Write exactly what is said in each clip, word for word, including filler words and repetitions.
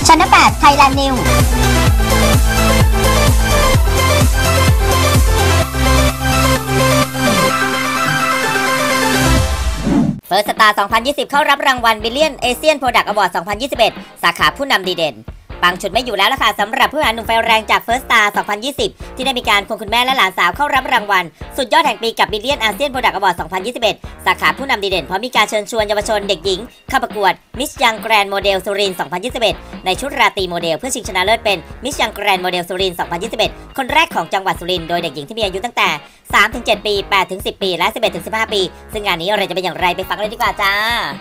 ชั้นแปดไทยแลนด์นิวเฟิร์สสตาร์ สองพันยี่สิบ เข้ารับรางวัล Billion Asian Product Award สองพันยี่สิบเอ็ด สาขาผู้นำดีเด่นปังฉุดไม่อยู่แล้วล่ะค่ะสำหรับผู้บริหารหนุ่มไฟแรงจาก First Star สองพันยี่สิบ ที่ได้มีการควงคุณแม่และหลานสาวเข้ารับรางวัลสุดยอดแห่งปีกับ Billion Asian Product Award สองพันยี่สิบเอ็ด สาขาผู้นำดีเด่นเพราะมีการเชิญชวนเยาวชนเด็กหญิงเข้าประกวด Miss Young Grand Model สุรินทร์ สองพันยี่สิบเอ็ด ในชุดราตรีโมเดลเพื่อชิงชนะเลิศเป็น Miss Young Grand Model สุรินทร์ สองพันยี่สิบเอ็ด คนแรกของจังหวัดสุรินทร์โดยเด็กหญิงที่มีอายุตั้งแต่ สามถึงเจ็ด ปี แปดถึงสิบ ปีและ สิบเอ็ดถึงสิบห้า ปีซึ่งงานนี้อะไรจะเป็นอย่างไรไปฟังเลยดีกว่าจ้า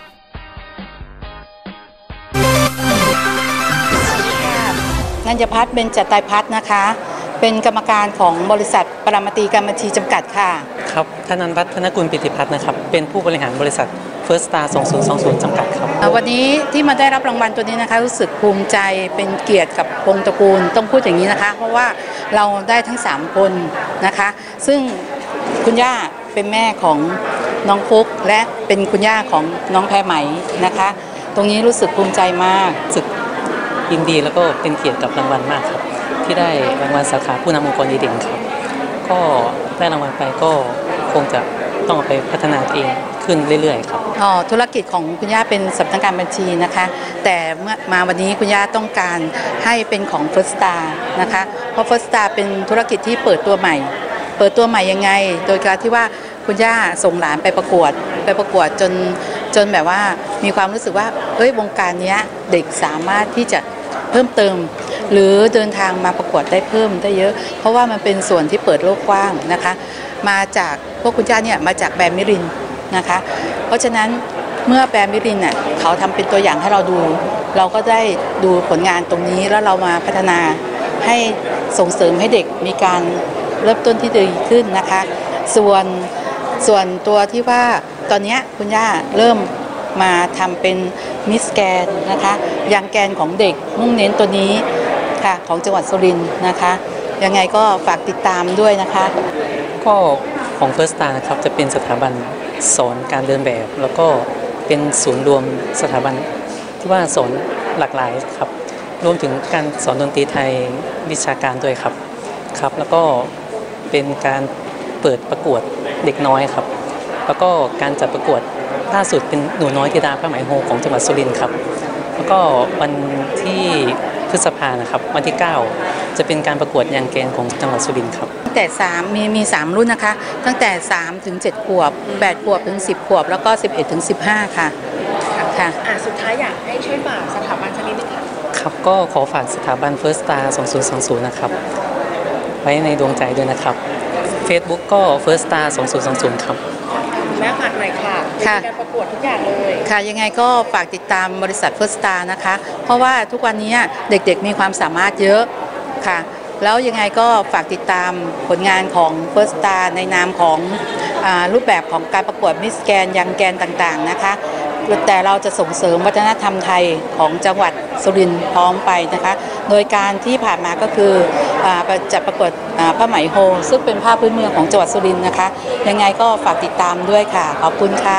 นัญญพัฒน์เบญจไตรพัฒน์นะคะเป็นกรรมการของบริษัทปรมาตรีการบัญชีจำกัดค่ะครับธนันท์พัฒนกุลปิติพัฒน์นะครับเป็นผู้บริหารบริษัท First Star สองพันยี่สิบจำกัดครับวันนี้ที่มาได้รับรางวัลตัวนี้นะคะรู้สึกภูมิใจเป็นเกียรติกับวงตระกูลต้องพูดอย่างนี้นะคะเพราะว่าเราได้ทั้งสามคนนะคะซึ่งคุณย่าเป็นแม่ของน้องฟุกและเป็นคุณย่าของน้องแพรไหมนะคะตรงนี้รู้สึกภูมิใจมากรู้สึกยินดีแล้วก็เป็นเกียรติกับรางวัลมากครับที่ได้รางวัลสาขาผู้นำองค์กรดีเด่นครับก็ได้รางวัลไปก็คงจะต้องเอาไปพัฒนาตัวเองขึ้นเรื่อยๆครับอ๋อธุรกิจของคุณย่าเป็นสำนักงานบัญชีนะคะแต่เมื่อมาวันนี้คุณย่าต้องการให้เป็นของ First Star นะคะเพราะ First Star เป็นธุรกิจที่เปิดตัวใหม่เปิดตัวใหม่ยังไงโดยการที่ว่าคุณย่าส่งหลานไปประกวดไปประกวดจนจนแบบว่ามีความรู้สึกว่าเอ้ยวงการนี้เด็กสามารถที่จะเพิ่มเติมหรือเดินทางมาประกวดได้เพิ่มได้เยอะเพราะว่ามันเป็นส่วนที่เปิดโลกกว้างนะคะมาจากพวกคุณย่าเนี่ยมาจากแบรนด์มิรินนะคะเพราะฉะนั้นเมื่อแบรนด์มิรินเนี่ยเขาทำเป็นตัวอย่างให้เราดูเราก็ได้ดูผลงานตรงนี้แล้วเรามาพัฒนาให้ส่งเสริมให้เด็กมีการเริ่มต้นที่ดีขึ้นนะคะส่วนส่วนตัวที่ว่าตอนนี้คุณย่าเริ่มมาทำเป็นมิสแกนนะคะยังแกนของเด็กมุ่งเน้นตัวนี้ค่ะของจังหวัดสุรินทร์นะคะยังไงก็ฝากติดตามด้วยนะคะก็ของ First Star นะครับจะเป็นสถาบันสอนการเดินแบบแล้วก็เป็นศูนย์รวมสถาบันที่ว่าสอนหลากหลายครับรวมถึงการสอนดนตรีไทยวิชาการด้วยครับครับแล้วก็เป็นการเปิดประกวดเด็กน้อยครับแล้วก็การจัดประกวดล่าสุดเป็นหนูน้อยธิดาพระไหมโฮของจังหวัดสุรินทร์ครับแล้วก็วันที่พฤษภานะครับวันที่เก้าจะเป็นการประกวดยางแกนของจังหวัดสุรินทร์ครับตั้งแต่สามมีมีสามรุ่นนะคะตั้งแต่สามถึงเจ็ดขวบแปดขวบถึงสิบขวบแล้วก็สิบเอ็ดถึงสิบห้าค่ะค่ะอ่ะสุดท้ายอยากให้ช่วยฝากสถาบันชนิดนึงค่ะครับก็ขอฝากสถาบัน First Star สองพันยี่สิบนะครับไว้ในดวงใจด้วยนะครับ Facebook ก็ First Star สองพันยี่สิบครับแม่ฝากหน่อยค่ะค่ะการประกวดทุกอย่างเลยค่ะยังไงก็ฝากติดตามบริษัท First Star นะคะเพราะว่าทุกวันนี้เด็กๆมีความสามารถเยอะค่ะแล้วยังไงก็ฝากติดตามผลงานของ First Star ในนามของอ่ารูปแบบของการประกวดมิสแกนยังแกนต่างๆนะคะแต่เราจะส่งเสริมวัฒนธรรมไทยของจังหวัดสุรินทร์พร้อมไปนะคะโดยการที่ผ่านมาก็คือจัดประกวดผ้าไหมโฮซึ่งเป็นผ้าพื้นเมืองของจังหวัดสุรินทร์นะคะยังไงก็ฝากติดตามด้วยค่ะขอบคุณค่ะ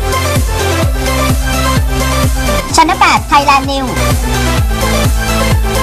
ชั้นแปดไทยแลนด์นิว